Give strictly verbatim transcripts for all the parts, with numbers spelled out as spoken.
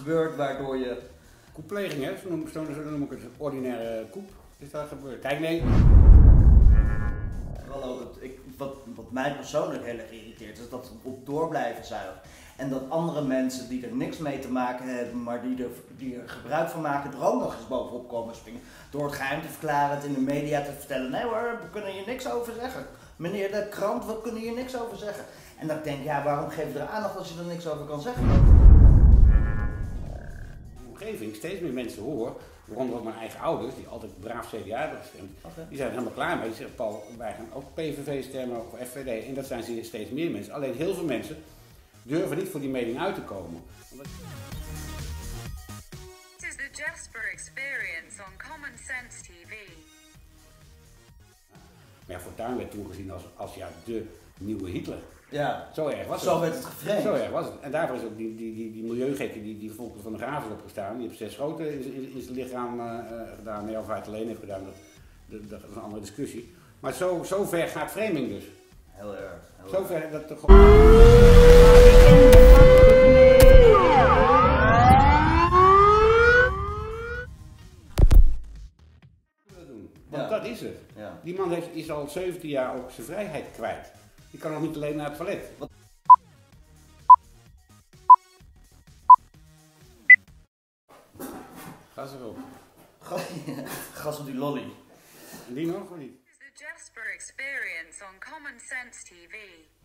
gebeurd waardoor je... Koeppleging, hè? Zo noem, zo noem ik het, een ordinaire koep is daar gebeurd. Kijk, nee. Wel ook het, ik, wat, wat mij persoonlijk heel erg irriteert is dat we op door blijven zuigen. En dat andere mensen die er niks mee te maken hebben, maar die er, die er gebruik van maken, er ook nog eens bovenop komen springen. Door het geheim te verklaren, het in de media te vertellen. Nee hoor, we kunnen hier niks over zeggen. Meneer de krant, we kunnen hier niks over zeggen. En dan denk ik, ja, waarom geef je er aandacht als je er niks over kan zeggen? Omgeving steeds meer mensen hoor, waaronder ook mijn eigen ouders, die altijd braaf C D A hebben gestemd, okay. Die zijn er helemaal klaar mee. Die zeggen, Paul, wij gaan ook P V V stemmen of F V D en dat zijn steeds meer mensen. Alleen heel veel mensen durven niet voor die mening uit te komen. Omdat... This is the Jasper Experience on Common Sense T V. Maar ja, Fortuyn werd toen gezien als, als ja, de nieuwe Hitler. Ja, zo erg was het. Zo werd het geframed. Zo erg was het. En daarvoor is ook die, die, die, die milieugekken die, die Volker van der Graaf is opgestaan. Die heeft zes schoten in, in, in zijn lichaam uh, gedaan. Nee, of hij het alleen heeft gedaan, dat, dat, dat is een andere discussie. Maar zo, zo ver gaat framing dus. Heel erg. Heel zo erg. ver dat er gewoon... Want ja. Dat is het. Ja. Die man heeft, is al zeventien jaar ook zijn vrijheid kwijt. Die kan nog niet alleen naar het toilet. Wat... Gas erop. Gas op die lolly. En die nog of niet? This is the Jasper Experience on Common Sense T V.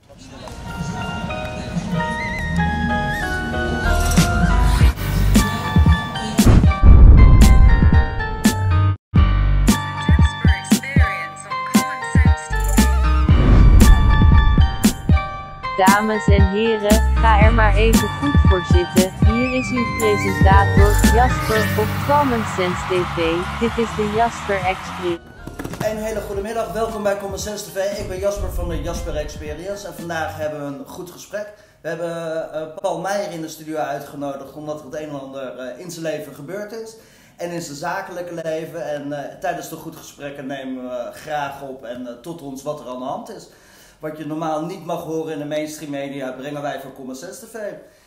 Dames en heren, ga er maar even goed voor zitten. Hier is uw presentator, Jasper, op Common Sense T V. Dit is de Jasper Experience. Een hele goede middag, welkom bij Common Sense T V. Ik ben Jasper van de Jasper Experience en vandaag hebben we een goed gesprek. We hebben uh, Paul Meijer in de studio uitgenodigd omdat er het een en ander uh, in zijn leven gebeurd is. En in zijn zakelijke leven. En uh, tijdens de goed gesprekken nemen we graag op en uh, tot ons wat er aan de hand is. Wat je normaal niet mag horen in de mainstream media, brengen wij voor Common Sense T V.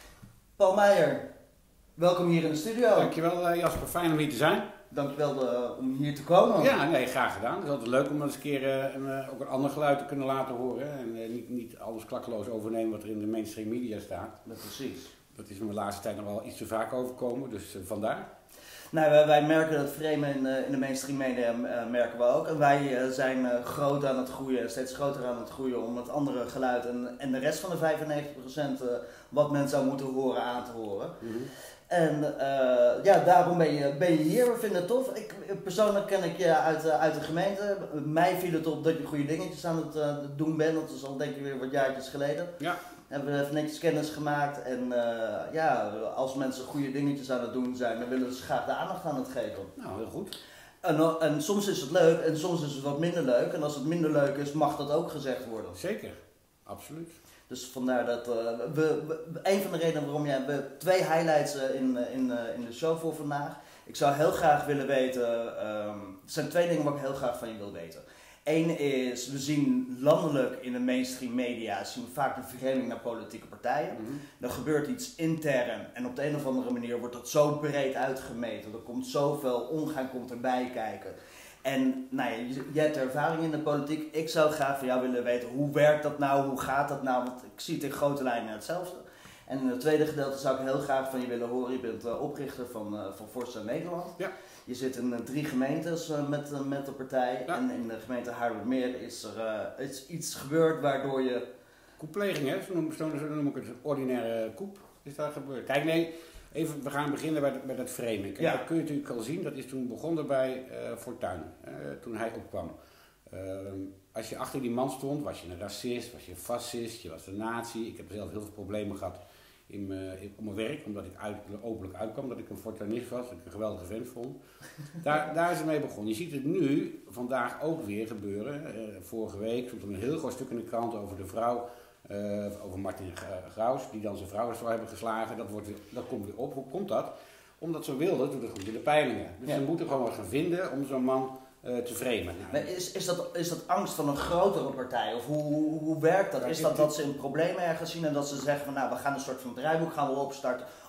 Paul Meijer, welkom hier in de studio. Dankjewel Jasper, fijn om hier te zijn. Dankjewel de, om hier te komen. Ja, nee, graag gedaan. Het is altijd leuk om eens een keer uh, een, ook een ander geluid te kunnen laten horen. En uh, niet, niet alles klakkeloos overnemen wat er in de mainstream media staat. Dat precies. Dat is me de laatste tijd nog wel iets te vaak overkomen, dus uh, vandaar. Nou, wij, wij merken dat framen in, uh, in de mainstream media uh, merken we ook. En wij uh, zijn uh, groot aan het groeien, steeds groter aan het groeien om het andere geluid en, en de rest van de vijfennegentig procent uh, wat men zou moeten horen aan te horen. Mm-hmm. En uh, ja, daarom ben je, ben je hier. We vinden het tof. Ik, persoonlijk ken ik je uit, uh, uit de gemeente. Mij viel het op dat je goede dingetjes aan het uh, doen bent. Dat is al denk ik weer wat jaartjes geleden. Ja. Hebben we even netjes kennis gemaakt en uh, ja, als mensen goede dingetjes aan het doen zijn, dan willen ze graag de aandacht aan het geven. Nou, heel goed. En, en soms is het leuk en soms is het wat minder leuk. En als het minder leuk is, mag dat ook gezegd worden. Zeker, absoluut. Dus vandaar dat uh, we, we, een van de redenen waarom jij, we hebben twee highlights uh, in, in, uh, in de show voor vandaag. Ik zou heel graag willen weten, um, er zijn twee dingen wat ik heel graag van je wil weten. Eén is, we zien landelijk in de mainstream media zien we vaak de vergelijking naar politieke partijen. Mm-hmm. Er gebeurt iets intern en op de een of andere manier wordt dat zo breed uitgemeten. Er komt zoveel ongaan komt erbij kijken. En nou ja, je hebt ervaring in de politiek. Ik zou graag van jou willen weten, hoe werkt dat nou, hoe gaat dat nou? Want ik zie het in grote lijnen hetzelfde. En in het tweede gedeelte zou ik heel graag van je willen horen. Je bent uh, oprichter van, uh, van Forza Nederland. Ja. Je zit in uh, drie gemeentes uh, met, uh, met de partij. Ja. En in de gemeente Haarlemmermeer is er uh, is iets gebeurd waardoor je... Koeppleging, hè? Zo noem, zo noem ik het, een ordinaire koep is daar gebeurd. Kijk, nee, even, we gaan beginnen bij, met het framing. Ja. Dat kun je natuurlijk al zien, dat is toen begonnen bij uh, Fortuyn, uh, toen hij opkwam. Uh, als je achter die man stond, was je een racist, was je een fascist, je was een nazi. Ik heb zelf heel veel problemen gehad in mijn, in, op mijn werk, omdat ik uit, openlijk uitkwam, dat ik een fortuynist was, dat ik een geweldige vent vond. Daar, daar is het mee begonnen. Je ziet het nu, vandaag ook weer gebeuren. Uh, vorige week stond er een heel groot stuk in de krant over de vrouw, uh, over Martin Graus, die dan zijn vrouw zou hebben geslagen. Dat, wordt weer, dat komt weer op. Hoe komt dat? Omdat ze wilden, doet het goed in de peilingen. Dus ja. Ze moeten gewoon wat gaan vinden om zo'n man Uh, te framen. Nou, maar is, is, dat, is dat angst van een grotere partij? Of hoe, hoe, hoe werkt dat? Is dat dat ze een probleem ergens zien en dat ze zeggen van nou we gaan een soort van draaiboek gaan we opstarten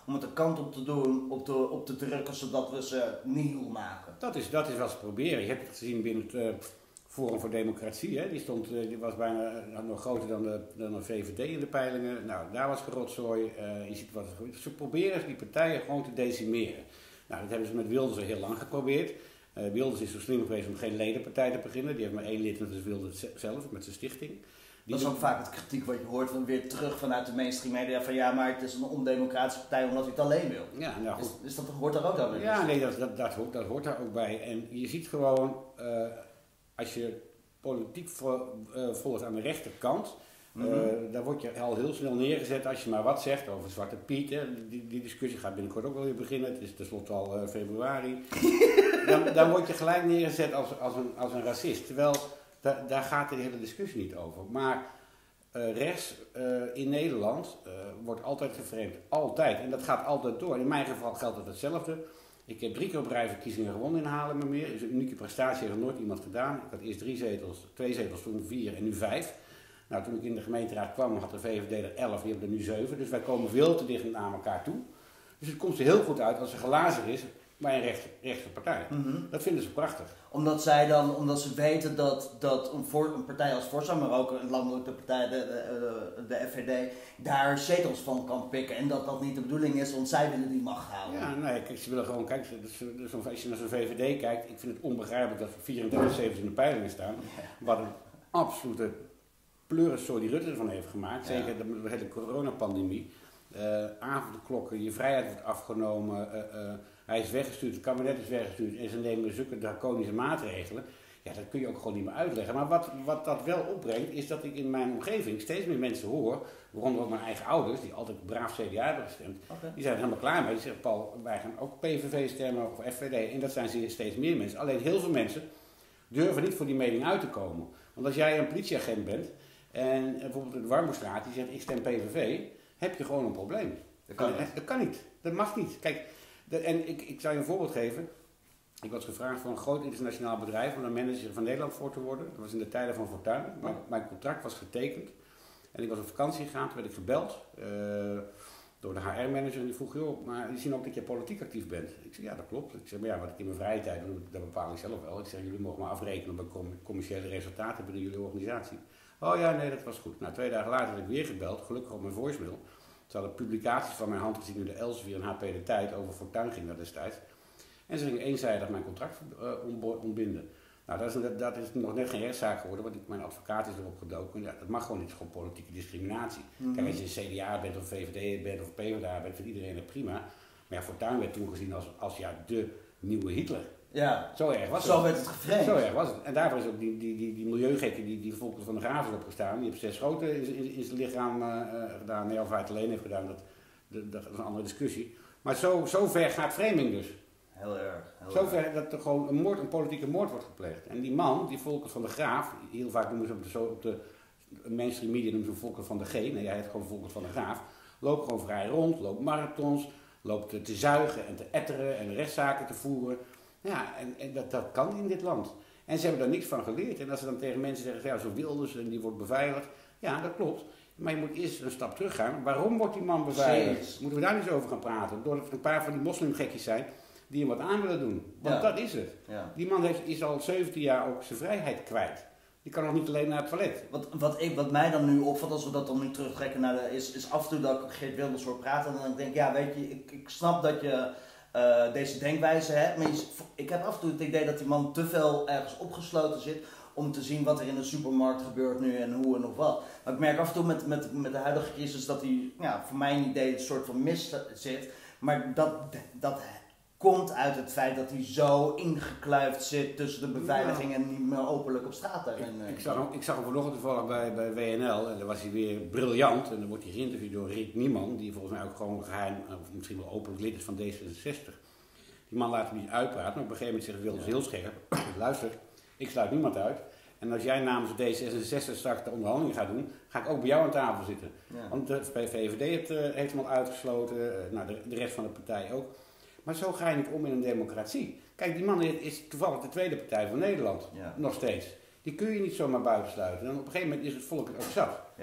om het de kant op te doen, op te, op te drukken, zodat we ze nihil maken. Dat is, dat is wat ze proberen. Je hebt het gezien binnen het uh, Forum voor Democratie. Hè? Die, stond, uh, die was bijna uh, nog groter dan de, dan de V V D in de peilingen. Nou, daar was gerotzooi. Uh, je ziet wat het gebeurt. Ze proberen die partijen gewoon te decimeren. Nou, dat hebben ze met Wilders al heel lang geprobeerd. Uh, Wilders is zo slim geweest om geen ledenpartij te beginnen. Die heeft maar één lid en dat is Wilders zelf, met zijn stichting. Die dat is ook vaak het kritiek wat je hoort van weer terug vanuit de mainstream media van ja, maar het is een ondemocratische partij omdat hij het alleen wil. Ja, nou goed. Is, is dat, hoort daar ook aan bij? Ja, nee, dat, dat, dat, hoort, dat hoort daar ook bij. En je ziet gewoon, uh, als je politiek vo, uh, volgt aan de rechterkant, mm-hmm. uh, daar word je al heel snel neergezet als je maar wat zegt over Zwarte Piet. Hè. Die, die discussie gaat binnenkort ook wel weer beginnen, het is tenslotte al uh, februari. dan, dan word je gelijk neergezet als, als, een, als een racist. Terwijl, da, daar gaat de hele discussie niet over. Maar uh, rechts uh, in Nederland uh, wordt altijd geframed. Altijd. En dat gaat altijd door. In mijn geval geldt het hetzelfde. Ik heb drie keer op rij verkiezingen gewonnen in Haarlemmermeer. Dat is een unieke prestatie, heeft nog nooit iemand gedaan. Ik had eerst drie zetels, twee zetels, toen vier en nu vijf. Nou, toen ik in de gemeenteraad kwam had de V V D er elf, die hebben er nu zeven. Dus wij komen veel te dicht naar elkaar toe. Dus het komt er heel goed uit als er glazer is bij een rechter, rechterpartij. Mm-hmm. Dat vinden ze prachtig. Omdat zij dan, omdat ze weten dat, dat een, voor, een partij als Forza, maar ook een landelijke partij, de, de, de F V D, daar zetels van kan pikken. En dat dat niet de bedoeling is, want zij willen die macht houden. Ja, nee, kijk, ze willen gewoon, kijk, dus als je naar zo'n V V D kijkt, ik vind het onbegrijpelijk dat er vierendertig zetels in de peilingen staan. Wat een absolute pleurensoort die Rutte ervan heeft gemaakt, zeker ja. de, de hele coronapandemie. Uh, avondklokken, je vrijheid wordt afgenomen, uh, uh, hij is weggestuurd, het kabinet is weggestuurd en ze nemen zulke draconische maatregelen. Ja, dat kun je ook gewoon niet meer uitleggen. Maar wat, wat dat wel opbrengt, is dat ik in mijn omgeving steeds meer mensen hoor, waaronder ook mijn eigen ouders, die altijd braaf C D A hebben gestemd, okay. Die zijn er helemaal klaar mee. Die zeggen, Paul, wij gaan ook P V V stemmen of F V D. En dat zijn steeds meer mensen. Alleen heel veel mensen durven niet voor die mening uit te komen. Want als jij een politieagent bent en bijvoorbeeld in de Warmoestraat, die zegt ik stem P V V, heb je gewoon een probleem. Dat kan, dat, dat kan niet. Dat mag niet. Kijk, de, en ik, ik zou je een voorbeeld geven. Ik was gevraagd voor een groot internationaal bedrijf om een manager van Nederland voor te worden. Dat was in de tijden van Fortuyn. Mijn, mijn contract was getekend. En ik was op vakantie gegaan, toen werd ik gebeld uh, door de H R-manager. En die vroeg, joh, maar die zien ook dat je politiek actief bent. Ik zei, ja, dat klopt. Ik zei, maar ja, wat ik in mijn vrije tijd doe, dat bepaal ik zelf wel. Ik zeg, jullie mogen maar afrekenen op com- commerciële resultaten binnen jullie organisatie. Oh ja, nee, dat was goed. Nou, twee dagen later werd ik weer gebeld, gelukkig op mijn voicemail. Ze hadden publicaties van mijn hand gezien in de Elsevier en H P de Tijd over Fortuyn ging dat destijds. En ze gingen eenzijdig mijn contract uh, ontbinden. Nou, dat is, dat is nog net geen rechtszaak geworden, want ik, mijn advocaat is erop gedoken. Ja, dat mag gewoon niet, het is gewoon politieke discriminatie. Mm-hmm. Kijk, als je C D A bent of V V D bent of P v D A bent, vindt iedereen het prima. Maar ja, Fortuyn werd toen gezien als, als ja, de nieuwe Hitler. Ja, zo erg was zo het. werd het geframed. Zo erg was het. En daarvoor is ook die, die, die, die milieugekken die, die Volker van der Graaf is opgestaan. Die heeft zes schoten in, in, in zijn lichaam uh, gedaan. Nee, of hij het alleen heeft gedaan, dat, dat, dat is een andere discussie. Maar zo, zo ver gaat framing dus. Heel erg. Heel Zover erg. dat er gewoon een, moord, een politieke moord wordt gepleegd. En die man, die Volker van der Graaf, heel vaak noemen ze op de, zo, op de mainstream media noemen ze Volker van der G. Nee, hij heet gewoon Volker van der Graaf. Loopt gewoon vrij rond, loopt marathons, loopt te, te zuigen en te etteren en rechtszaken te voeren. Ja, en, en dat, dat kan in dit land. En ze hebben daar niks van geleerd. En als ze dan tegen mensen zeggen, ja, zo Wilders en die wordt beveiligd. Ja, dat klopt. Maar je moet eerst een stap terug gaan. Waarom wordt die man beveiligd? Precies. Moeten we daar niet eens over gaan praten? Doordat er een paar van die moslimgekjes zijn die hem wat aan willen doen. Want ja. dat is het. Ja. Die man heeft, is al zeventien jaar ook zijn vrijheid kwijt. Die kan nog niet alleen naar het toilet. Wat, wat, ik, wat mij dan nu opvalt, als we dat dan nu terugtrekken naar de, is, is af en toe dat ik Geert Wilders hoor praten en dan denk ik, ja weet je, ik, ik snap dat je uh, deze denkwijze hebt, maar je, ik heb af en toe het idee dat die man te veel ergens opgesloten zit om te zien wat er in de supermarkt gebeurt nu en hoe en of wat. Maar ik merk af en toe met, met, met de huidige crisis dat hij, ja, voor mijn idee een soort van mis zit, maar dat, dat komt uit het feit dat hij zo ingekluifd zit tussen de beveiliging ja. en niet meer openlijk op straat. Ik, ik, zag hem, ik zag hem vanochtend toevallig bij, bij W N L en dan was hij weer briljant. En dan wordt hij geïnterviewd door Rick Nieman, die volgens mij ook gewoon geheim, of misschien wel openlijk lid is van D zesenzestig. Die man laat hem niet uitpraten, maar op een gegeven moment zegt Wilders heel scherp, luister, ik sluit niemand uit. En als jij namens D zesenzestig straks de onderhandeling gaat doen, ga ik ook bij jou aan tafel zitten. Ja. Want de V V D heeft, uh, heeft hem al uitgesloten, uh, nou, de, de rest van de partij ook. Maar zo ga je niet om in een democratie. Kijk, die man is toevallig de tweede partij van Nederland, ja. nog steeds. Die kun je niet zomaar buitensluiten. En op een gegeven moment is het volk het ook zat. Ja.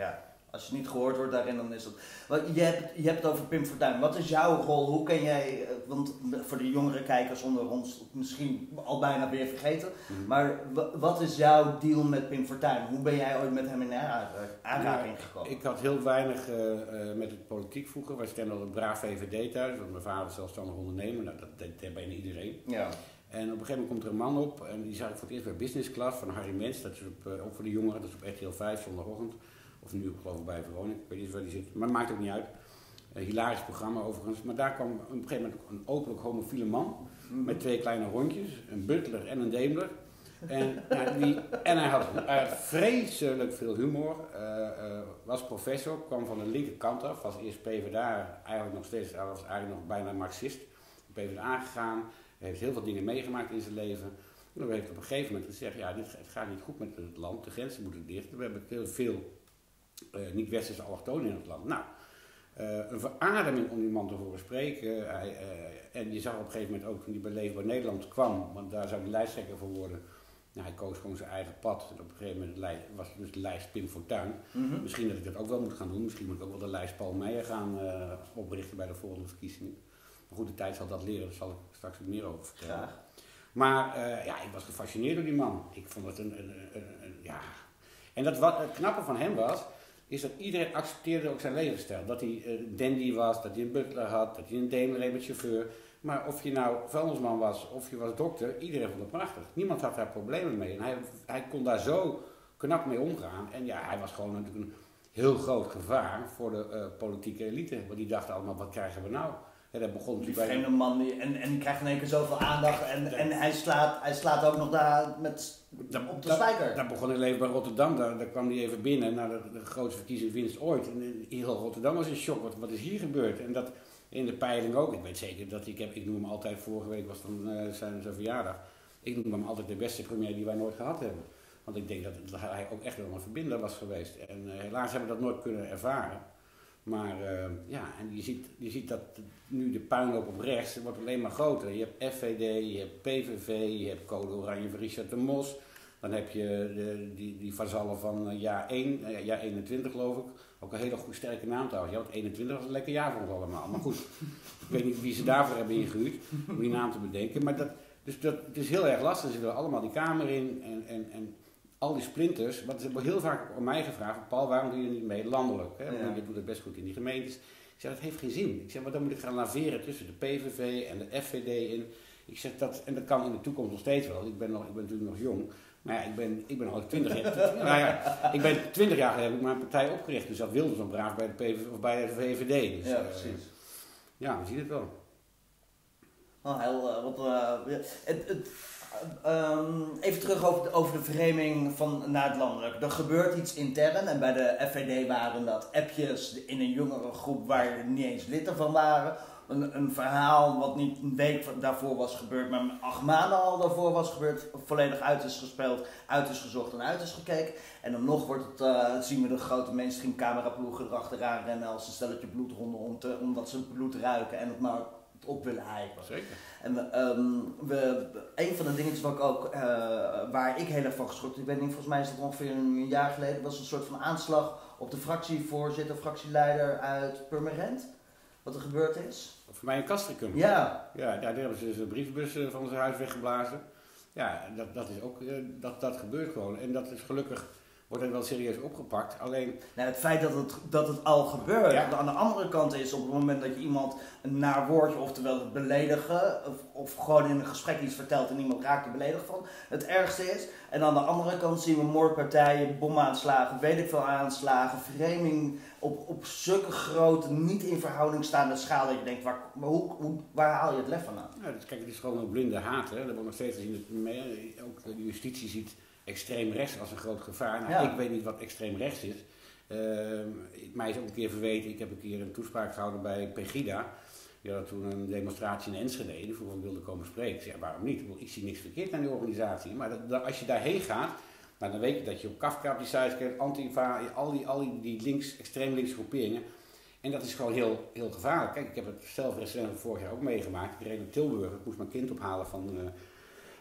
Als je niet gehoord wordt daarin, dan is het... Je hebt, je hebt het over Pim Fortuyn. Wat is jouw rol? Hoe ken jij... Want voor de jongere kijkers onder ons misschien al bijna weer vergeten. Mm. Maar wat is jouw deal met Pim Fortuyn? Hoe ben jij ooit met hem in aanraking ja, gekomen? Ik had heel weinig uh, uh, met het politiek vroeger. Wij stemden al een braaf V V D thuis. Want mijn vader is zelfstandig ondernemer. Nou, dat deed bijna iedereen. Ja. En op een gegeven moment komt er een man op. En die zag ik voor het eerst bij Business Class van Harry Mens. Dat is op, uh, ook voor de jongeren. Dat is op R T L vijf zondagochtend. Of nu geloof ik bij Veronica, ik weet niet waar die zit, maar het maakt ook niet uit. Een hilarisch programma overigens. Maar daar kwam op een gegeven moment een openlijk homofiele man mm-hmm. met twee kleine hondjes, een butler en een daimler. En, nou, die, en hij had uh, vreselijk veel humor, uh, uh, was professor, kwam van de linkerkant af, was eerst P v d A, eigenlijk nog steeds, hij was eigenlijk nog bijna Marxist, P v d A gegaan, hij heeft heel veel dingen meegemaakt in zijn leven. En dan heeft op een gegeven moment gezegd, ja, dit, het gaat niet goed met het land, de grenzen moeten dicht, we hebben heel veel Uh, niet-westerse allochtonen in het land. Nou, uh, een verademing om die man te horen spreken. Hij, uh, en je zag op een gegeven moment ook toen hij bij Leefbaar Nederland kwam, want daar zou hij lijsttrekker voor worden. Nou, hij koos gewoon zijn eigen pad. En op een gegeven moment was het dus de lijst Pim Fortuyn. Mm-hmm. Misschien dat ik dat ook wel moet gaan doen. Misschien moet ik ook wel de lijst Paul Meijer gaan uh, oprichten bij de volgende verkiezingen. Maar goed, de tijd zal dat leren, daar zal ik straks ook meer over vertellen. Ja. Maar uh, ja, ik was gefascineerd door die man. Ik vond het een, een, een, een ja... En dat, wat het knappe van hem was, is dat iedereen accepteerde ook zijn levensstijl. Dat hij uh, dandy was, dat hij een butler had, dat hij een daimler reed met chauffeur. Maar of je nou vuilnisman was of je was dokter, iedereen vond het prachtig. Niemand had daar problemen mee. En hij, hij kon daar zo knap mee omgaan. En ja, hij was gewoon natuurlijk een heel groot gevaar voor de uh, politieke elite. Want die dachten allemaal, wat krijgen we nou? En dat begon die vreemde man die, en, en die krijgt in één keer zoveel aandacht en, en hij, slaat, hij slaat ook nog daar met, dat, op de spijker. Daar begon hij leven bij Rotterdam, daar, daar kwam hij even binnen naar de, de grootste verkiezingswinst ooit. En heel Rotterdam was in shock, wat, wat is hier gebeurd? En dat in de peiling ook. Ik weet zeker dat ik heb, ik noem hem altijd, vorige week was dan uh, zijn, zijn verjaardag, ik noem hem altijd de beste premier die wij nooit gehad hebben. Want ik denk dat, dat hij ook echt wel een verbinder was geweest. En uh, helaas hebben we dat nooit kunnen ervaren. Maar uh, ja, en je ziet, je ziet dat nu de puinhoop op rechts wordt alleen maar groter. Je hebt F V D, je hebt P V V, je hebt Code Oranje van Richard de Mos. Dan heb je de, die, die vazallen van uh, jaar één, uh, jaar eenentwintig geloof ik. Ook een hele goed sterke naam trouwens. Ja, want eenentwintig was een lekker jaar voor ons allemaal. Maar goed, ik weet niet wie ze daarvoor hebben ingehuurd om die naam te bedenken. Maar dat, dus dat, het is heel erg lastig. Ze willen allemaal die kamer in en... en, en al die splinters, want ze hebben heel vaak aan mij gevraagd, Paul, waarom doe je niet mee landelijk? Hè? Ja. Je doet het best goed in die gemeentes. Ik zeg, dat heeft geen zin. Ik zeg, maar dan moet ik gaan laveren tussen de P V V en de F V D in. Ik zeg, dat, en dat kan in de toekomst nog steeds wel. Ik ben, nog, ik ben natuurlijk nog jong, maar ja, ik ben, ik ben al twintig jaar. nou ja, ik ben twintig jaar geleden heb ik mijn partij opgericht, dus dat wilde zo'n braaf bij de P V V of bij de V V D. Dus, ja, precies. Uh, ja, we zien het wel. Oh, heel, uh, wat, uh, het, het, Um, even terug over de, over de vereming van naar het landelijk. Er gebeurt iets intern en bij de F V D waren dat appjes in een jongere groep waar er niet eens lid van waren. Een, een verhaal wat niet een week daarvoor was gebeurd, maar acht maanden al daarvoor was gebeurd, volledig uit is gespeeld, uit is gezocht en uit is gekeken. En dan nog wordt het, uh, zien we de grote mainstream cameraploegen erachteraan rennen als een stelletje bloedhonden om te, omdat ze het bloed ruiken en het maar op willen hypen. Zeker. En um, we, een van de dingetjes wat ik ook, uh, waar ik heel erg van geschrokken, ik weet niet, volgens mij is dat ongeveer een jaar geleden, was een soort van aanslag op de fractievoorzitter, fractieleider uit Purmerend. Wat er gebeurd is. Voor mij een Castricum. Ja. Ja, daar hebben ze dus een brievenbus van zijn huis weggeblazen. Ja, dat, dat is ook, dat, dat gebeurt gewoon. En dat is gelukkig, wordt het wel serieus opgepakt. Alleen... Nou, het feit dat het, dat het al gebeurt. Ja. Aan de andere kant is op het moment dat je iemand een naar woordje, oftewel het beledigen, of, of gewoon in een gesprek iets vertelt en iemand raakt er beledigd van, het ergste is. En aan de andere kant zien we moordpartijen, bomaanslagen, weet ik veel aanslagen, vereming op, op zulke grote, niet in verhouding staande schaal dat je denkt, waar, hoe, hoe, waar haal je het lef vandaan? Ja, dus kijk, het is gewoon een blinde haat. Hè. Dat wordt nog steeds gezien. Ook de justitie ziet extreem rechts als een groot gevaar. Nou, ja. Ik weet niet wat extreem rechts is. Uh, mij is ook een keer verweten, ik heb een keer een toespraak gehouden bij Pegida. Die had toen een demonstratie in Enschede, die voor me wilde komen spreken. Ik zei, ja, waarom niet? Ik zie niks verkeerd aan die organisatie. Maar dat, dat, als je daarheen gaat, nou, dan weet je dat je op Kafka op die site krijgt, Antifa, al die, al die, die links, extreem links groeperingen. En dat is gewoon heel, heel gevaarlijk. Kijk, ik heb het zelf recent vorig jaar ook meegemaakt. Ik reed naar Tilburg, ik moest mijn kind ophalen van... Uh,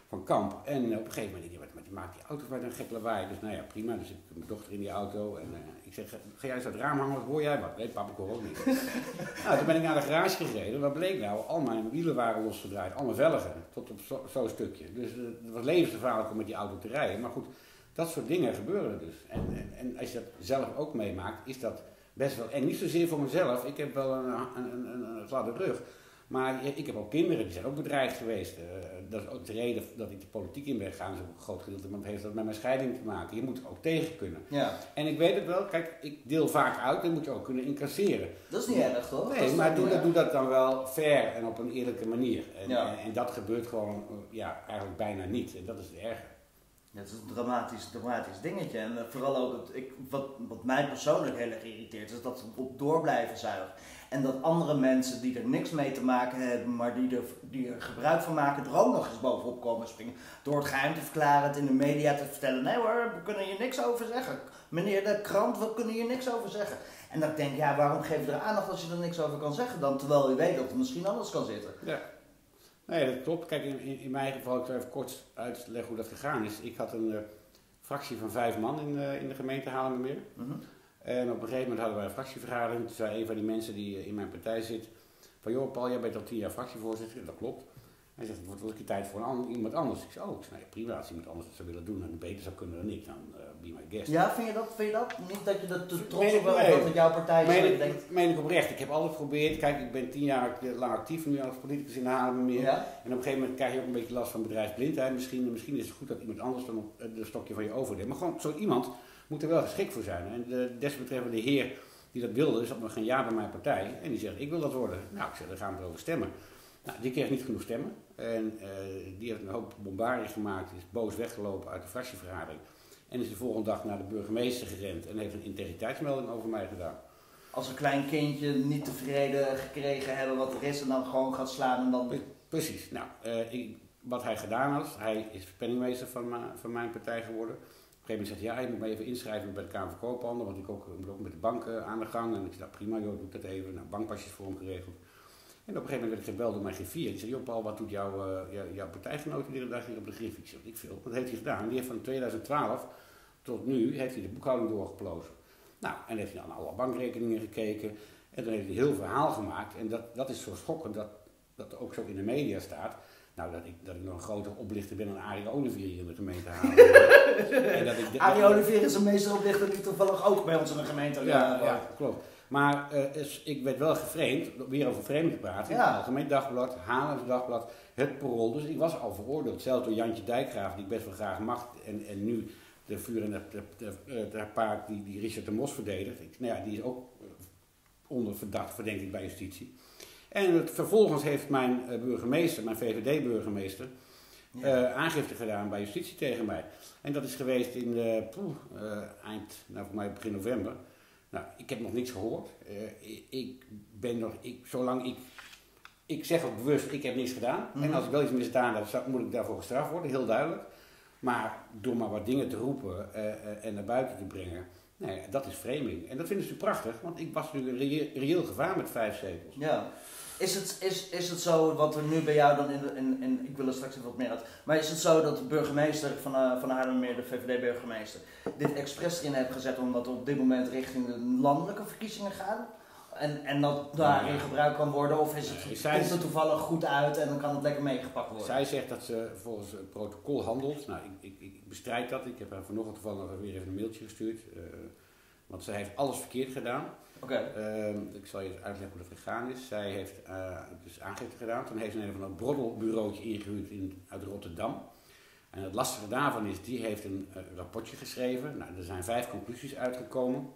van kamp. En op een gegeven moment, wat, wat maakt die auto bij een gek lawaai? Dus nou ja, prima. Dus ik heb mijn dochter in die auto en uh, ik zeg, ga jij eens uit het raam hangen, wat hoor jij wat? Nee, papa, ik hoor ook niet. Nou, toen ben ik naar de garage gereden. Wat bleek nou? Al mijn wielen waren losgedraaid, al mijn velgen, tot op zo'n zo stukje. Dus uh, het was levensgevaarlijk om met die auto te rijden. Maar goed, dat soort dingen gebeuren dus. En, en, en als je dat zelf ook meemaakt, is dat best wel eng. Niet zozeer voor mezelf, ik heb wel een, een, een, een, een gladde rug. Maar ik heb ook kinderen, die zijn ook bedreigd geweest. Uh, dat is ook de reden dat ik de politiek in ben gegaan, is ook een groot gedeelte, want het heeft dat met mijn scheiding te maken. Je moet er ook tegen kunnen. Ja. En ik weet het wel, kijk, ik deel vaak uit en moet je ook kunnen incasseren. Dat is niet erg, toch? Nee, maar doe dat, doe dat dan wel fair en op een eerlijke manier. En, ja. en, en dat gebeurt gewoon, ja, eigenlijk bijna niet. En dat is het erge. Ja, het is een dramatisch, dramatisch dingetje. En uh, vooral ook, het, ik, wat, wat mij persoonlijk heel erg irriteert, is dat ze op door blijven zuigen. En dat andere mensen die er niks mee te maken hebben, maar die er, die er gebruik van maken, er ook nog eens bovenop komen springen. Door het geheim te verklaren, het in de media te vertellen. Nee hoor, we kunnen hier niks over zeggen. Meneer de krant, we kunnen hier niks over zeggen. En dan denk ik, ja, waarom geef je er aandacht als je er niks over kan zeggen dan? Terwijl je weet dat het misschien anders kan zitten. Ja. Nee, dat klopt. Kijk, in, in, in mijn geval, ik zal even kort uitleggen hoe dat gegaan is. Ik had een uh, fractie van vijf man in, uh, in de gemeente Haarlemmermeer. Mm-hmm. En op een gegeven moment hadden wij een fractievergadering. Toen zei een van die mensen die uh, in mijn partij zit, van joh Paul, jij bent al tien jaar fractievoorzitter. Dat klopt. Hij zegt, het wordt wel eens een tijd voor een an- iemand anders. Ik zei, oh, nee, prima, als iemand anders het zou willen doen en beter zou kunnen dan ik, dan uh, be my guest. Ja, vind je dat? Vind je dat? Niet dat je er te trots op bent, nee. Dat het jouw partij is? Meen ik, denkt... meen ik oprecht. Ik heb altijd geprobeerd, kijk, ik ben tien jaar lang actief nu als politicus in Haarlemmermeer. Ja? En op een gegeven moment krijg je ook een beetje last van bedrijfsblindheid. Misschien, misschien is het goed dat iemand anders dan op de stokje van je overneemt. Maar gewoon, zo iemand moet er wel geschikt voor zijn. En de desbetreffende heer die dat wilde, zat nog een jaar bij mijn partij. En die zegt, ik wil dat worden. Nou, ik zeg, daar gaan we erover stemmen. Nou, die kreeg niet genoeg stemmen. En uh, die heeft een hoop bombarie gemaakt, is boos weggelopen uit de fractievergadering. En is de volgende dag naar de burgemeester gerend en heeft een integriteitsmelding over mij gedaan. Als een klein kindje niet tevreden gekregen hebben wat er is en dan gewoon gaat slaan en dan... Precies. Nou, uh, ik, wat hij gedaan had, hij is penningmeester van, ma- van mijn partij geworden. Op een gegeven moment zegt hij, ja, je moet me even inschrijven bij de Kamer van Koophandel, want ik ook, moet ook met de banken aan de gang. En ik zei, nou prima joh, doe ik dat even. Nou, bankpasjes voor hem geregeld. En op een gegeven moment werd ik gebeld door mijn griffier. Die zei, joh Paul, wat doet jouw, uh, jou, jouw partijgenoot iedere dag hier op de griffie? Ik zeg, ik veel. Wat heeft hij gedaan? Die heeft van tweeduizend twaalf tot nu heeft hij de boekhouding doorgeplozen. Nou, en heeft hij dan alle bankrekeningen gekeken. En dan heeft hij een heel verhaal gemaakt. En dat, dat is zo schokkend dat dat ook zo in de media staat. Nou, dat ik, dat ik nog een grotere oplichter ben dan Arie Olivier hier in de gemeente halen. Arie Olivier is een meester oplichter die toevallig ook bij ons in de gemeente ja, ja, klopt. Maar uh, is, ik werd wel geframed, weer over vreemd te praten, ja. In het Algemeen Dagblad, Haarlems Dagblad, het Parool. Dus ik was al veroordeeld, zelfs door Jantje Dijkgraaf, die ik best wel graag mag. En, en nu de vuur en de, de, de, de paard die, die Richard de Mos verdedigt. Ik, nou ja, die is ook onder verdacht, verdenk ik bij justitie. En het, vervolgens heeft mijn uh, burgemeester, mijn V V D-burgemeester, ja. uh, aangifte gedaan bij justitie tegen mij. En dat is geweest in de, poeh, uh, eind, nou voor mij begin november. Nou, ik heb nog niks gehoord. Uh, ik, ik ben nog, ik, zolang ik, ik zeg ook bewust, ik heb niks gedaan. Mm-hmm. En als ik wel iets misdaan heb, moet ik daarvoor gestraft worden, heel duidelijk. Maar door maar wat dingen te roepen uh, uh, en naar buiten te brengen, nee, dat is framing. En dat vinden ze prachtig, want ik was natuurlijk een reëel, reëel gevaar met vijf zetels. Ja. Is het, is, is het zo, wat er nu bij jou dan in, in, in ik wil er straks even wat meer uit, maar is het zo dat de burgemeester van, uh, van Haarlemmermeer, de V V D-burgemeester, dit expres erin heeft gezet omdat we op dit moment richting de landelijke verkiezingen gaan? En, en dat daarin ja. gebruikt kan worden, of is het, nee, zij, komt het toevallig goed uit en dan kan het lekker meegepakt worden? Zij zegt dat ze volgens het protocol handelt. Nou, ik, ik, ik bestrijd dat. Ik heb haar vanochtend toevallig weer even een mailtje gestuurd. Uh, want zij heeft alles verkeerd gedaan. Okay. Uh, ik zal je uitleggen hoe dat gegaan is. Zij heeft uh, dus aangifte gedaan. Toen heeft ze een van een broddelbureautje ingehuurd in, uit Rotterdam. En het lastige daarvan is, die heeft een uh, rapportje geschreven. Nou, er zijn vijf conclusies uitgekomen.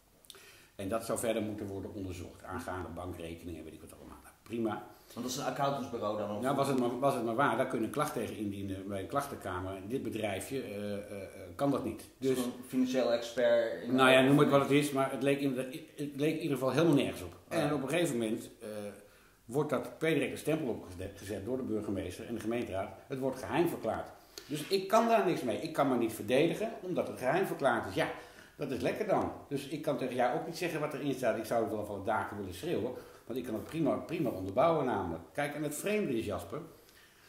En dat zou verder moeten worden onderzocht. Aangaande bankrekeningen, weet ik wat allemaal. Nou, prima. Want dat is een accountantsbureau dan? Of nou, was het, maar, was het maar waar, daar kun je een klacht tegen indienen bij een klachtenkamer. En dit bedrijfje uh, uh, kan dat niet. Dus een financieel expert? In nou ja, noem het wat het is, maar het leek in, het leek in ieder geval helemaal nergens op. Ja. En op een gegeven moment uh, wordt dat per direct een stempel opgezet door de burgemeester en de gemeenteraad. Het wordt geheim verklaard. Dus ik kan daar niks mee. Ik kan me niet verdedigen, omdat het geheim verklaard is. Ja, dat is lekker dan. Dus ik kan tegen jou ook niet zeggen wat erin staat. Ik zou het wel van de daken willen schreeuwen. Want ik kan het prima, prima onderbouwen namelijk. Kijk, en het vreemde is, Jasper.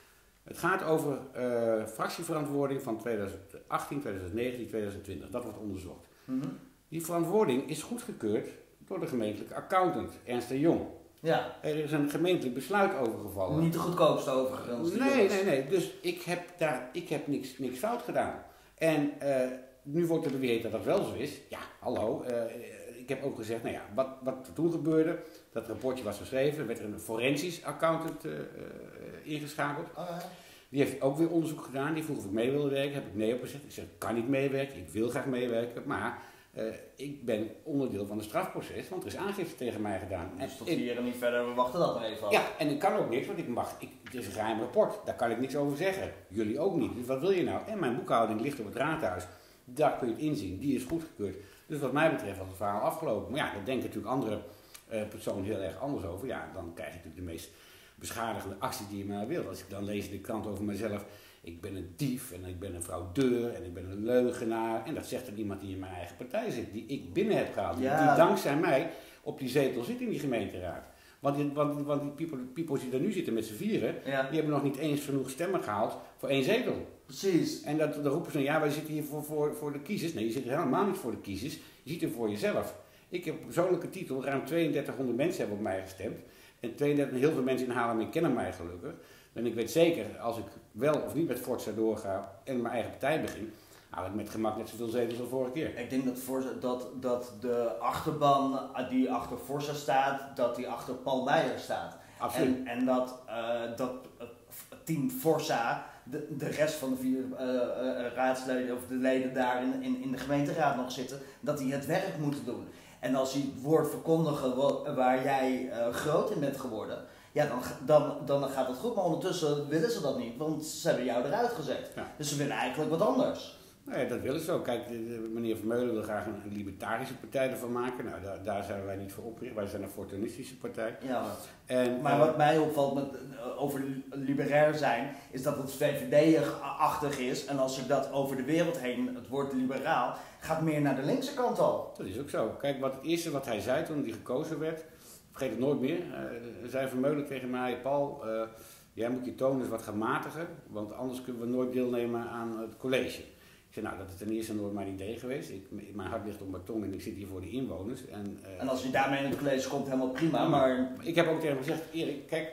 Het gaat over uh, fractieverantwoording van tweeduizend achttien, tweeduizend negentien, tweeduizend twintig. Dat wordt onderzocht. Mm-hmm. Die verantwoording is goedgekeurd door de gemeentelijke accountant, Ernst de Jong. Ja. Er is een gemeentelijk besluit overgevallen. Niet de goedkoopste overigens. Nee, nee, nee. Dus ik heb daar ik heb niks, niks fout gedaan. En uh, nu wordt er beweerd dat dat wel zo is. Ja, hallo. Uh, ik heb ook gezegd, nou ja, wat, wat er toen gebeurde, dat rapportje was geschreven, werd er een forensisch accountant uh, uh, ingeschakeld. Oh, ja. Die heeft ook weer onderzoek gedaan. Die vroeg of ik mee wilde werken. Heb ik nee op gezegd. Ik zeg, ik kan niet meewerken. Ik wil graag meewerken. Maar uh, ik ben onderdeel van een strafproces. Want er is aangifte tegen mij gedaan. Dus tot hier en niet verder. We wachten dat nog even af. Ja, en ik kan ook niks. Want ik mag. Ik, het is een geheim rapport. Daar kan ik niks over zeggen. Jullie ook niet. Dus wat wil je nou? En mijn boekhouding ligt op het raadhuis. Daar kun je het inzien. Die is goedgekeurd. Dus wat mij betreft was het verhaal afgelopen. Maar ja, daar denken natuurlijk andere uh, personen heel erg anders over. Ja, dan krijg je natuurlijk de meest beschadigende actie die je maar wilt. Als ik dan lees in de krant over mezelf, ik ben een dief en ik ben een fraudeur en ik ben een leugenaar. En dat zegt er iemand die in mijn eigen partij zit, die ik binnen heb gehaald. Ja. Die dankzij mij op die zetel zit in die gemeenteraad. Want die, want, want die people, peoples die er nu zitten met z'n vieren, ja. Die hebben nog niet eens genoeg stemmen gehaald voor één zetel. Precies. En dat, dan roepen ze, ja, wij zitten hier voor, voor, voor de kiezers. Nee, je zit er helemaal niet voor de kiezers. Je zit er voor jezelf. Ik heb op persoonlijke titel, ruim tweeëndertighonderd mensen hebben op mij gestemd. En tweeëndertig, heel veel mensen in Haarlem kennen mij gelukkig. En ik weet zeker, als ik wel of niet met Forza doorga en mijn eigen partij begin, haal ik met gemak net zoveel zetels als vorige keer. Ik denk dat, Forza, dat, dat de achterban die achter Forza staat, dat die achter Paul Meijer staat. Absoluut. En, en dat, uh, dat uh, team Forza, de, de rest van de vier uh, uh, raadsleden of de leden daar in, in, in de gemeenteraad nog zitten, dat die het werk moeten doen. En als je het woord verkondigen waar jij uh, groot in bent geworden, ja, dan, dan, dan gaat het goed. Maar ondertussen willen ze dat niet, want ze hebben jou eruit gezet. Ja. Dus ze willen eigenlijk wat anders. Nee, dat willen ze ook. Kijk, de, de, meneer Vermeulen wil graag een, een libertarische partij ervan maken. Nou, daar, daar zijn wij niet voor opgericht. Wij zijn een fortunistische partij. Ja, en, maar uh, wat mij opvalt met, uh, over liberair zijn, is dat het V V D-achtig is. En als ik dat over de wereld heen, het woord liberaal, gaat meer naar de linkse kant al. Dat is ook zo. Kijk, wat het eerste wat hij zei toen hij gekozen werd, vergeet het nooit meer. Uh, zei Vermeulen tegen mij, Paul, uh, jij moet je toon eens wat gaan matigen, want anders kunnen we nooit deelnemen aan het college. Ik zei, nou, dat is ten eerste nooit mijn idee geweest. Ik, mijn hart ligt op mijn tong en ik zit hier voor de inwoners. En, uh, en als je daarmee in het college komt, helemaal prima, maar... Ik heb ook tegen hem gezegd, Erik, kijk,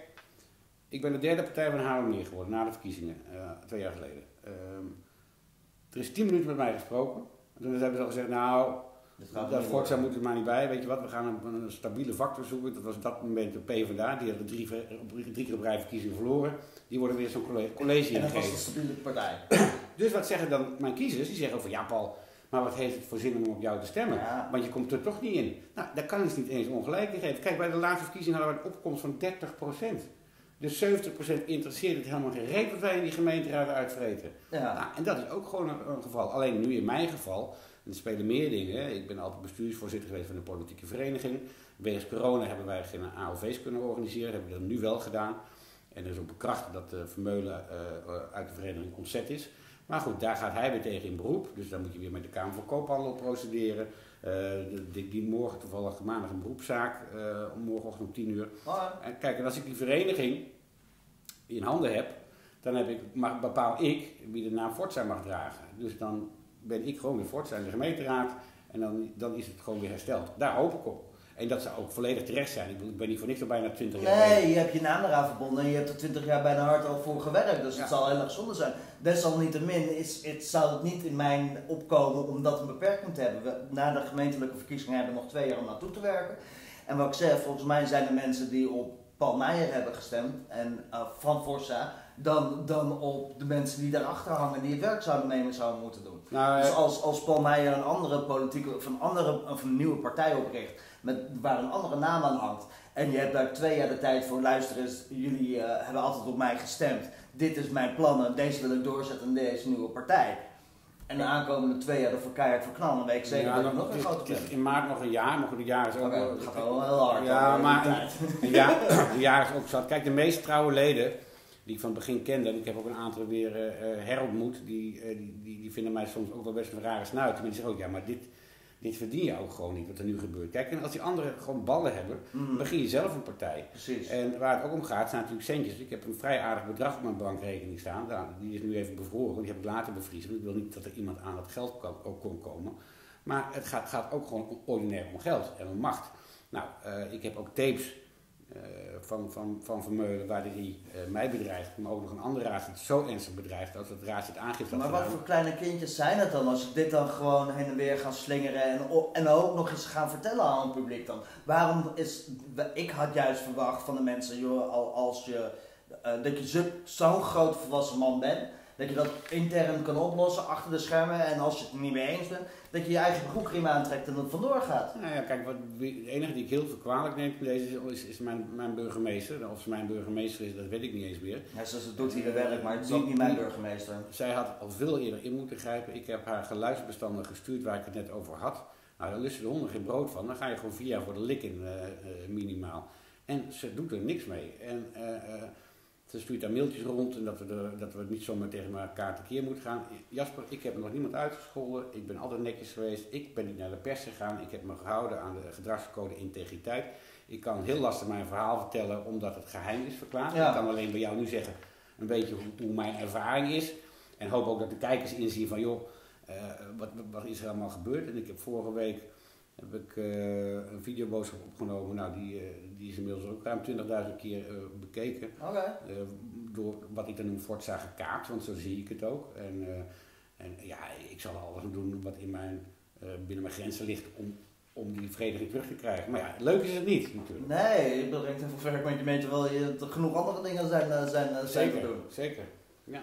ik ben de derde partij van Haarlemmeer geworden, na de verkiezingen, uh, twee jaar geleden. Uh, er is tien minuten met mij gesproken. En toen hebben ze al gezegd, nou, dat Forza moet er maar niet bij. Weet je wat, we gaan een, een stabiele factor zoeken. Dat was op dat moment de PvdA, die hadden drie, drie keer op rij verkiezingen verloren. Die worden weer zo'n college, college en dat was een stabiele partij. Dus wat zeggen dan mijn kiezers? Die zeggen ook van, ja Paul, maar wat heeft het voor zin om op jou te stemmen? Ja. Want je komt er toch niet in. Nou, daar kan je niet eens ongelijk in geven. Kijk, bij de laatste verkiezingen hadden we een opkomst van dertig procent. Dus zeventig procent interesseert het helemaal geen reet wat wij in die gemeenteraad uitvreten. Ja. Nou, en dat is ook gewoon een, een geval. Alleen nu in mijn geval, en er spelen meer dingen. Ik ben altijd bestuursvoorzitter geweest van een politieke vereniging. Wegens corona hebben wij geen A O V's kunnen organiseren. Dat hebben we dat nu wel gedaan. En er is ook bekrachtigd dat uh, Vermeulen uh, uit de vereniging ontzet is. Maar goed, daar gaat hij weer tegen in beroep. Dus dan moet je weer met de Kamer van Koophandel procederen. Uh, die, die morgen toevallig maandag een beroepszaak, uh, om morgenochtend om tien uur. Oh. En kijk, en als ik die vereniging in handen heb, dan heb ik, mag, bepaal ik wie de naam Forza mag dragen. Dus dan ben ik gewoon weer Forza in de gemeenteraad en dan, dan is het gewoon weer hersteld. Daar hoop ik op. En dat zou ook volledig terecht zijn. Ik, ik ben niet voor niks al bijna twintig jaar. Nee, je hebt je naam eraan verbonden en je hebt er twintig jaar bijna hard al voor gewerkt. Dus ja. Het zal heel erg zonde zijn. Desalniettemin is, het, zou het niet in mijn opkomen om dat een beperking te hebben. We, na de gemeentelijke verkiezingen hebben we nog twee jaar om naartoe te werken. En wat ik zeg, volgens mij zijn er mensen die op Paul Meijer hebben gestemd en uh, van Forza, dan, dan op de mensen die daarachter hangen, die het werk zouden nemen zouden moeten doen. Nou, dus als, als Paul Meijer een andere politieke of een, andere, of een nieuwe partij opricht, met, waar een andere naam aan hangt, en je hebt daar twee jaar de tijd voor, luisteren, jullie uh, hebben altijd op mij gestemd, dit is mijn plannen, deze wil ik doorzetten in deze nieuwe partij. En de aankomende twee jaar ervoor keihard voor knallen, dan weet ik zeker ja, dat ik nog een grote ben. In maart nog een jaar, maar goed, een jaar is ook okay, wel... Het gaat wel heel hard. Ja, maar een, een, jaar, een jaar is ook zat. Kijk, de meest trouwe leden die ik van het begin kende, en ik heb ook een aantal weer uh, herontmoet, die, uh, die, die, die vinden mij soms ook wel best een rare snuit. Die zeggen ook, ja, maar dit, dit verdien je ook gewoon niet, wat er nu gebeurt. Kijk, en als die anderen gewoon ballen hebben, mm. begin je zelf een partij. Precies. En waar het ook om gaat, zijn natuurlijk centjes. Ik heb een vrij aardig bedrag op mijn bankrekening staan. Nou, die is nu even bevroren, die heb ik later bevriezen. Ik wil niet dat er iemand aan het geld kan, ook kon komen. Maar het gaat, gaat ook gewoon ordinair om geld en om macht. Nou, uh, ik heb ook tapes uh, van, van, van Vermeulen waar hij uh, mij bedreigt, maar ook nog een andere raadslid zo ernstig bedreigt als het raadslid aangifte had Maar gedaan. wat voor kleine kindjes zijn het dan als ze dit dan gewoon heen en weer gaan slingeren en, en ook nog eens gaan vertellen aan het publiek dan? Waarom is, ik had juist verwacht van de mensen, joh, als je, uh, dat je zo'n groot volwassen man bent, dat je dat intern kan oplossen achter de schermen en als je het er niet mee eens bent, dat je je eigen broekriem aantrekt en er vandoor gaat. Nou ja, kijk, wat, de enige die ik heel veel kwalijk neem in deze is, is mijn, mijn burgemeester. Of ze mijn burgemeester is, dat weet ik niet eens meer. Ja, ze doet hier de werk, maar het is ook niet mijn burgemeester. Zij had al veel eerder in moeten grijpen. Ik heb haar geluidsbestanden gestuurd waar ik het net over had. Nou, daar lusten de honden geen brood van. Dan ga je gewoon vier jaar voor de lik in, uh, uh, minimaal. En ze doet er niks mee. En, uh, uh, Ze stuurt daar mailtjes rond en dat we, de, dat we niet zomaar tegen elkaar tekeer moeten gaan. Jasper, ik heb nog niemand uitgescholden. Ik ben altijd netjes geweest. Ik ben niet naar de pers gegaan. Ik heb me gehouden aan de gedragscode integriteit. Ik kan heel lastig mijn verhaal vertellen omdat het geheim is verklaard. Ja. Ik kan alleen bij jou nu zeggen een beetje hoe, hoe mijn ervaring is. En hoop ook dat de kijkers inzien van joh, uh, wat, wat is er allemaal gebeurd. En ik heb vorige week heb ik uh, een videoboodschap opgenomen. Nou, die, uh, die is inmiddels ook ruim twintigduizend keer uh, bekeken. Okay. Uh, door wat ik dan noem Forza gekaapt, want zo zie ik het ook. En, uh, en ja, ik zal alles doen wat in mijn, uh, binnen mijn grenzen ligt om, om die vrediging terug te krijgen. Maar ja, leuk is het niet natuurlijk. Nee, ik brengt heel veel werk met je mee, terwijl je genoeg andere dingen zijn, uh, zijn uh, zeker doen. Zeker, ja.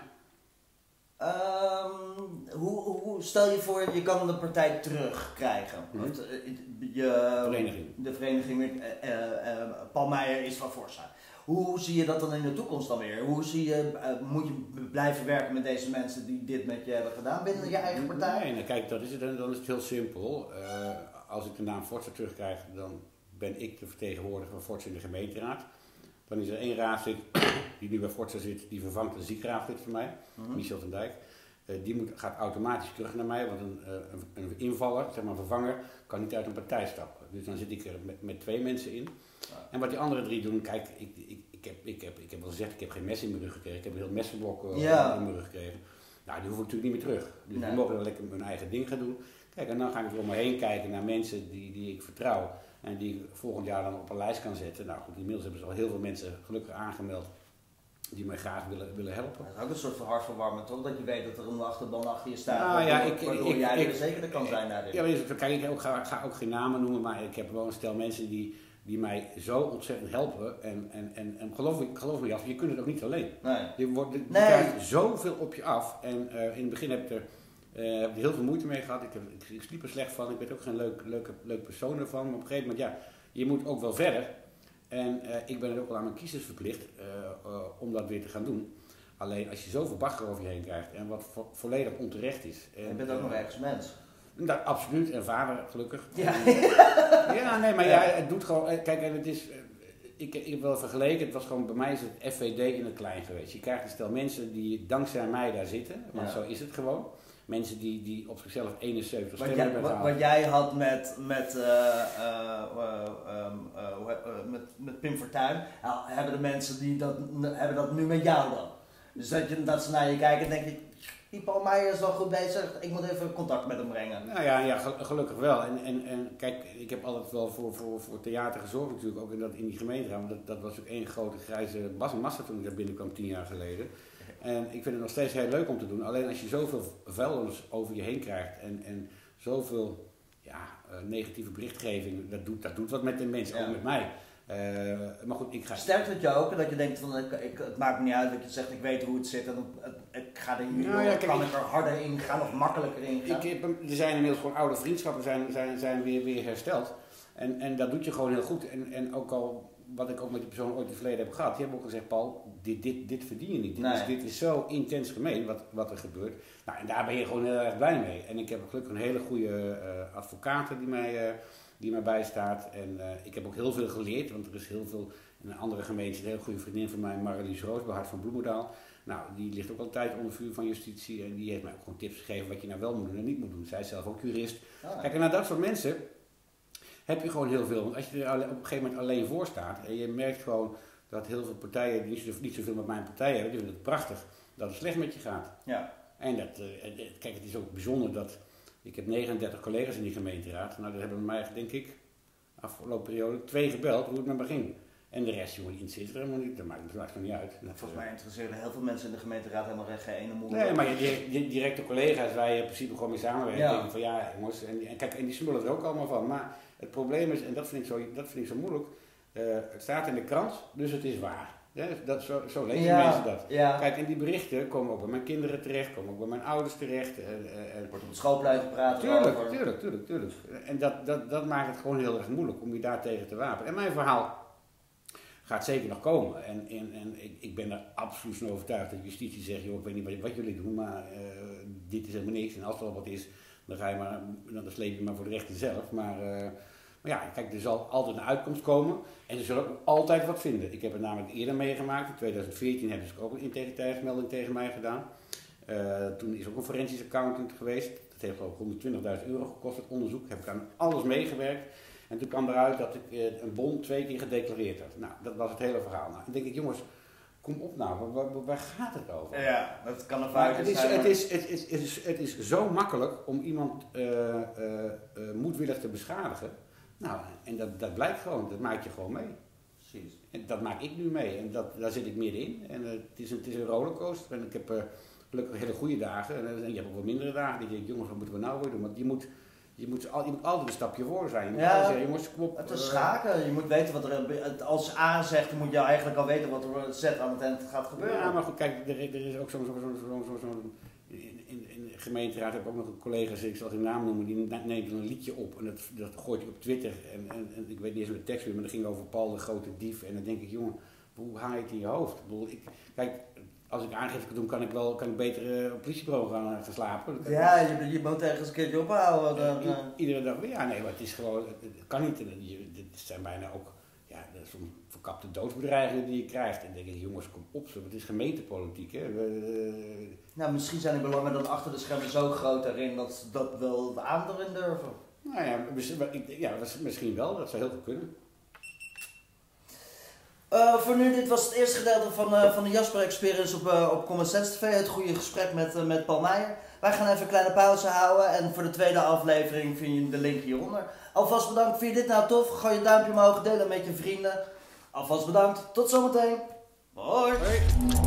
Um, hoe, hoe, stel je voor, je kan de partij terugkrijgen. Mm-hmm. Of de, je, vereniging. De vereniging met uh, uh, uh, Paul Meijer is van Forza. Hoe zie je dat dan in de toekomst dan weer? Hoe zie je, uh, moet je blijven werken met deze mensen die dit met je hebben gedaan binnen je eigen partij? Nee, nee kijk, dat is het, dan is het heel simpel. Uh, als ik de naam Forza terugkrijg, dan ben ik de vertegenwoordiger van Forza in de gemeenteraad. Dan is er één raadslid die nu bij Forza zit, die vervangt een ziek raadslid van mij, mm-hmm. Michel van Dijk. Uh, die moet, gaat automatisch terug naar mij, want een, uh, een, een invaller, zeg maar een vervanger, kan niet uit een partij stappen. Dus dan zit ik er met, met twee mensen in. Ja. En wat die andere drie doen, kijk, ik, ik, ik, heb, ik, heb, ik heb wel gezegd, ik heb geen mes in mijn rug gekregen, ik heb een heel messenblok uh, ja. in mijn rug gekregen. Nou, die hoef ik natuurlijk niet meer terug. Dus nee. Die mogen dan lekker hun eigen ding gaan doen. Kijk, en dan ga ik er om me heen kijken naar mensen die, die ik vertrouw en die ik volgend jaar dan op een lijst kan zetten. Nou goed, inmiddels hebben ze al heel veel mensen gelukkig aangemeld die mij graag willen, willen helpen. Dat is ook een soort van hartverwarming toch? Dat je weet dat er een achterban achter je staat, nou, waardoor, ja, ik, waardoor ik, jij ik, er zeker kan zijn daarin. Ja, maar kijk, ik ook, ga, ga ook geen namen noemen, maar ik heb wel een stel mensen die, die mij zo ontzettend helpen. En, en, en, en geloof, me, geloof me, Jasper, je kunt het ook niet alleen. Nee. Je, wordt, je nee. krijgt zoveel op je af. En uh, in het begin heb ik er, uh, heb ik er heel veel moeite mee gehad. Ik, heb, ik, ik sliep er slecht van, ik ben ook geen leuk, leuke, leuk persoon ervan. Maar op een gegeven moment, ja, je moet ook wel verder. En uh, ik ben er ook wel aan mijn kiezers verplicht uh, uh, om dat weer te gaan doen. Alleen als je zoveel bagger over je heen krijgt en wat vo volledig onterecht is. En, je bent ook uh, nog ergens mens. Dat, absoluut, en vader gelukkig. Ja, en, ja nee, maar ja, het doet gewoon. Kijk, en het is. Ik, ik heb wel vergeleken, het was gewoon bij mij is het F V D in het klein geweest. Je krijgt een stel mensen die dankzij mij daar zitten, want ja. Zo is het gewoon. Mensen die, die op zichzelf eenenzeventig stemmen hebben gehaald. Wat jij had met, met, uh, uh, uh, um, uh, uh, met, met Pim Fortuyn, uh, hebben de mensen die dat, hebben dat nu met jou dan. Dus dat, je, dat ze naar je kijken en denken, die Paul Meijer is wel goed bezig, ik moet even contact met hem brengen. Nou ja, ja gelukkig wel. En, en, en kijk, ik heb altijd wel voor, voor, voor theater gezorgd natuurlijk, ook in, dat, in die gemeenteraad. Want dat, dat was ook één grote grijze massa toen ik daar binnenkwam tien jaar geleden. En ik vind het nog steeds heel leuk om te doen. Alleen als je zoveel vuilnis over je heen krijgt en, en zoveel ja, uh, negatieve berichtgeving, dat doet, dat doet wat met de mensen, ja. Ook met mij. Uh, maar goed, ik ga... Sterkt het je ook dat je denkt van ik, ik, het maakt me niet uit dat je zegt ik weet hoe het zit en ik ga er hier, nou ja, kijk, kan ik er harder in gaan of makkelijker in gaan? Ik, er zijn inmiddels gewoon oude vriendschappen zijn, zijn, zijn weer, weer hersteld en, en dat doet je gewoon heel goed en, en ook al wat ik ook met die persoon ooit in het verleden heb gehad, die hebben ook gezegd, Paul, dit, dit, dit verdien je niet. Dit, nee. is, dit is zo intens gemeen wat, wat er gebeurt. Nou, en daar ben je gewoon heel erg blij mee. En ik heb gelukkig een hele goede uh, advocaat die mij, uh, die mij bijstaat. En uh, ik heb ook heel veel geleerd, want er is heel veel, in een andere gemeente, een hele goede vriendin van mij, Marlies Roosbehart van Bloemendaal. Nou, die ligt ook altijd onder vuur van justitie en die heeft mij ook gewoon tips gegeven wat je nou wel moet doen en niet moet doen. Zij is zelf ook jurist. Ah. Kijk, en naar dat soort mensen heb je gewoon heel veel. Want als je er op een gegeven moment alleen voor staat en je merkt gewoon dat heel veel partijen die niet, zo, niet zoveel met mijn partij hebben, die vinden het prachtig dat het slecht met je gaat. Ja. En dat, uh, kijk, het is ook bijzonder dat, ik heb negenendertig collega's in die gemeenteraad. Nou, daar hebben mij, denk ik, afgelopen periode twee gebeld hoe het met me ging. En de rest, jongen, die interesseert er helemaal niet. Dat maakt het gewoon niet uit. Dat, Volgens mij interesseren heel veel mensen in de gemeenteraad helemaal geen ene moeder. Nee, maar je direct, die directe collega's waar je in principe gewoon mee samenwerkt, Ja. denken van ja, jongens, en, en kijk, en die smullen er ook allemaal van. Maar het probleem is, en dat vind ik zo, dat vind ik zo moeilijk, uh, het staat in de krant, dus het is waar. Ja, dat, zo, zo lezen Ja, mensen dat. ja. Kijk, en die berichten komen ook bij mijn kinderen terecht, komen ook bij mijn ouders terecht. En, en, Wordt op het schoolplein gepraat tuurlijk, over. tuurlijk, tuurlijk, tuurlijk. En dat, dat, dat maakt het gewoon heel erg moeilijk om je daar tegen te wapenen. En mijn verhaal gaat zeker nog komen. En, en, en ik, ik ben er absoluut van overtuigd dat justitie zegt, joh, ik weet niet wat, wat jullie doen, maar uh, dit is helemaal niks. En als er al wat is, dan ga je maar, dan sleep je maar voor de rechter zelf. Maar, uh, maar ja, kijk, er zal altijd een uitkomst komen. En er zullen ook altijd wat vinden. Ik heb het namelijk eerder meegemaakt. In tweeduizend veertien hebben ze ook een integriteitsmelding tegen mij gedaan. Uh, toen is ook een forensisch accountant geweest. Dat heeft ook honderdtwintigduizend euro gekost, het onderzoek. Heb ik aan alles meegewerkt. En toen kwam eruit dat ik uh, een bon twee keer gedeclareerd had. Nou, dat was het hele verhaal. Nou, dan denk ik, jongens, kom op nou, waar, waar, waar gaat het over? Ja, dat kan een Maar fout het, is, zijn. het, maar- is, het, is, het, is, het is zo makkelijk om iemand uh, uh, uh, moedwillig te beschadigen. Nou, en dat, dat blijkt gewoon, dat maak je gewoon mee. Precies. En dat maak ik nu mee en dat, daar zit ik middenin. En uh, het, is een, het is een rollercoaster. En ik heb uh, gelukkig hele goede dagen en uh, je hebt ook wat mindere dagen. Die denk ik, jongens, wat moeten we nou weer doen? Want je moet, je moet, al, je moet altijd een stapje voor zijn. Je moet Ja, altijd zeggen, jongens, kom op. Het is uh, schaken. Je moet weten wat er. Als A zegt, dan moet je eigenlijk al weten wat er Z aan het eind gaat gebeuren. Ja, maar goed, kijk, er, er is ook zo'n. Zo, zo, zo, zo, zo, in, in, in de gemeenteraad heb ik ook nog een collega, ik zal geen naam noemen, die neemt een liedje op en dat, dat gooit hij op Twitter. En, en, en ik weet niet eens hoe de tekst weer, maar dat ging over Paul de grote dief. En dan denk ik, jongen, hoe haal je het in je hoofd? Ik bedoel, ik, kijk, als ik aangifte kan doen, kan ik wel kan ik beter uh, op het politiebureau gaan, uh, gaan slapen. Ja, je, je moet ergens een keertje ophouden. Dan, I- uh, iedere dag, ja nee, maar het is gewoon, het, het kan niet. Je, dit zijn bijna ook, ja, zo'n verkapte doodsbedreigingen die je krijgt. En dan denk ik, jongens, kom op, zo, het is gemeentepolitiek, hè. We, uh, nou, misschien zijn die belangen dan achter de schermen zo groot daarin dat ze dat wel aan erin durven. nou ja, misschien, ik- ja, misschien wel, dat zou heel goed kunnen. Uh, voor nu, dit was het eerste gedeelte van, uh, van de Jasper Experience op, uh, op Common Sense T V. Het goede gesprek met, uh, met Paul Meijer. Wij gaan even een kleine pauze houden en voor de tweede aflevering vind je de link hieronder. Alvast bedankt, vind je dit nou tof? Gooi je duimpje omhoog, delen met je vrienden. Alvast bedankt, tot zometeen. Hoi! Hoi.